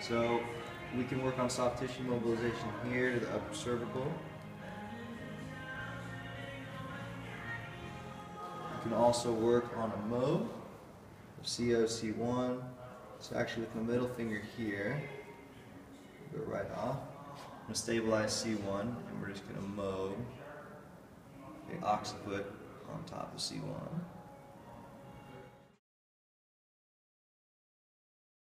So we can work on soft tissue mobilization here to the upper cervical. You can also work on a mob of CO, C1. So actually with my middle finger here, go right off. I'm going to stabilize C1 and we're just going to mob the occiput on top of C1.